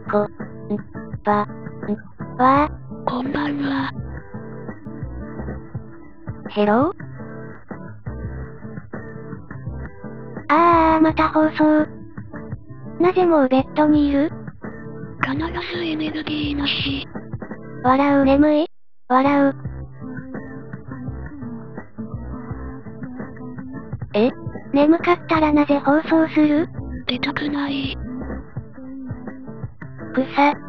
こ、わこんばんは。 ヘロー？また放送。なぜもうベッドにいる？ 必ずエネルギーなし。 笑う眠い？笑う。眠かったらなぜ放送する？ 出たくない。 草。